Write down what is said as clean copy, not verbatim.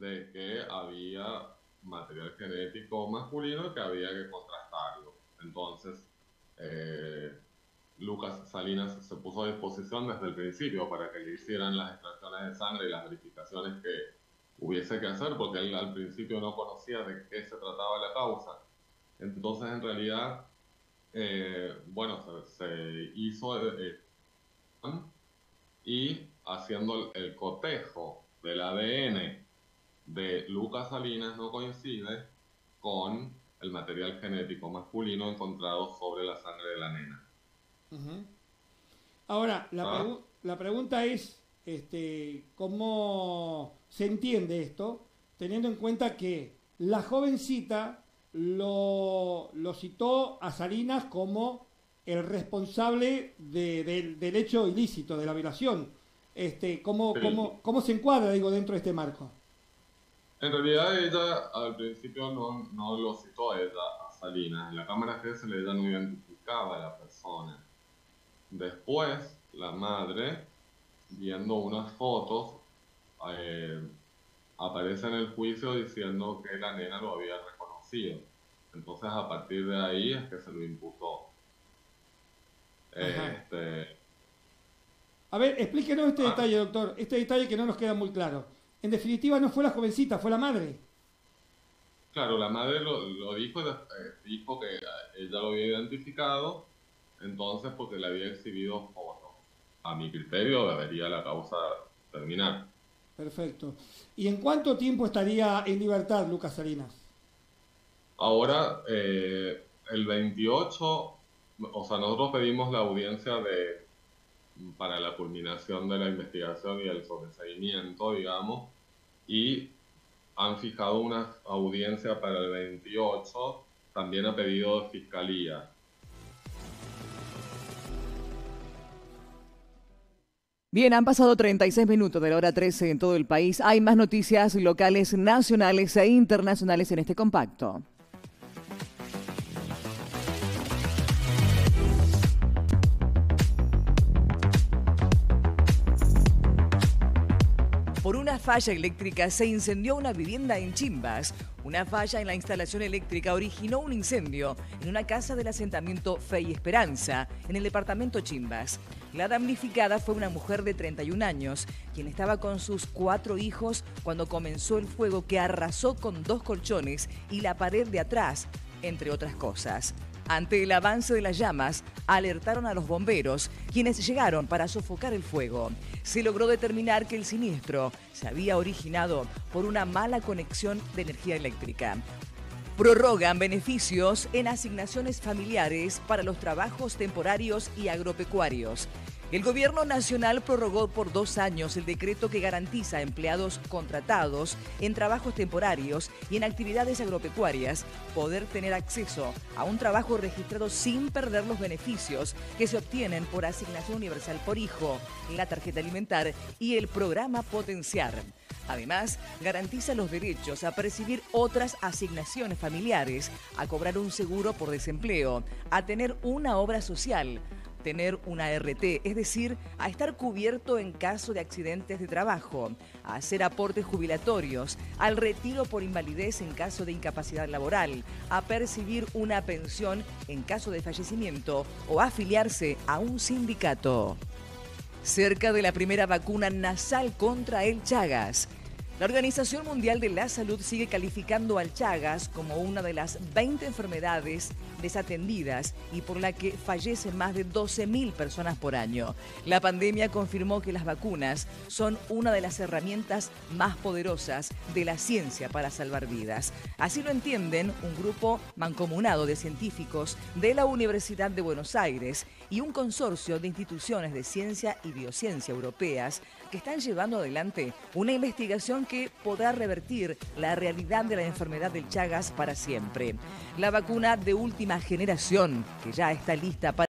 de que había material genético masculino que había que contrastarlo. Entonces, Lucas Salinas se puso a disposición desde el principio para que le hicieran las extracciones de sangre y las verificaciones que hubiese que hacer, porque él al principio no conocía de qué se trataba la causa. Entonces, en realidad, bueno, se hizo y haciendo el cotejo del ADN de Lucas Salinas no coincide con el material genético masculino encontrado sobre la sangre de la nena. Ujú. Ahora, ¿Ah? la pregunta es, ¿cómo se entiende esto? Teniendo en cuenta que la jovencita lo citó a Salinas como el responsable del hecho ilícito, de la violación. Sí. ¿Cómo se encuadra, digo, dentro de este marco? En realidad ella al principio no lo citó a ella, a Salinas. En la cámara GSL ella no identificaba a la persona. Después, la madre, viendo unas fotos, eh, aparece en el juicio diciendo que la nena lo había reconocido. Entonces, a partir de ahí es que se lo imputó. Ajá. Este, A ver, explíquenos este ah, detalle, doctor, este detalle que no nos queda muy claro. En definitiva, no fue la jovencita, fue la madre. claro, la madre lo dijo, dijo que ella lo había identificado, entonces porque le había exhibido fotos. A mi criterio debería la causa terminar. Perfecto. ¿Y en cuánto tiempo estaría en libertad Lucas Salinas? Ahora, el 28, o sea, nosotros pedimos la audiencia para la culminación de la investigación y el sobreseimiento, digamos, y han fijado una audiencia para el 28, también a pedido de fiscalía. Bien, han pasado 36 minutos de la hora 13 en todo el país. Hay más noticias locales, nacionales e internacionales en este compacto. Por una falla eléctrica se incendió una vivienda en Chimbas. Una falla en la instalación eléctrica originó un incendio en una casa del asentamiento Fe y Esperanza, en el departamento Chimbas. La damnificada fue una mujer de 31 años, quien estaba con sus 4 hijos cuando comenzó el fuego que arrasó con 2 colchones y la pared de atrás, entre otras cosas. Ante el avance de las llamas, alertaron a los bomberos, quienes llegaron para sofocar el fuego. Se logró determinar que el siniestro se había originado por una mala conexión de energía eléctrica. Prorrogan beneficios en asignaciones familiares para los trabajos temporarios y agropecuarios. El Gobierno Nacional prorrogó por 2 años el decreto que garantiza a empleados contratados en trabajos temporarios y en actividades agropecuarias poder tener acceso a un trabajo registrado sin perder los beneficios que se obtienen por asignación universal por hijo, la tarjeta alimentar y el programa Potenciar. Además, garantiza los derechos a percibir otras asignaciones familiares, a cobrar un seguro por desempleo, a tener una obra social, tener una RT, es decir, a estar cubierto en caso de accidentes de trabajo, a hacer aportes jubilatorios, al retiro por invalidez en caso de incapacidad laboral, a percibir una pensión en caso de fallecimiento o a afiliarse a un sindicato. Cerca de la primera vacuna nasal contra el Chagas. La Organización Mundial de la Salud sigue calificando al Chagas como una de las 20 enfermedades desatendidas y por la que fallecen más de 12.000 personas por año. La pandemia confirmó que las vacunas son una de las herramientas más poderosas de la ciencia para salvar vidas. Así lo entienden un grupo mancomunado de científicos de la Universidad de Buenos Aires y un consorcio de instituciones de ciencia y biociencia europeas que están llevando adelante una investigación que podrá revertir la realidad de la enfermedad del Chagas para siempre. La vacuna de última generación, que ya está lista para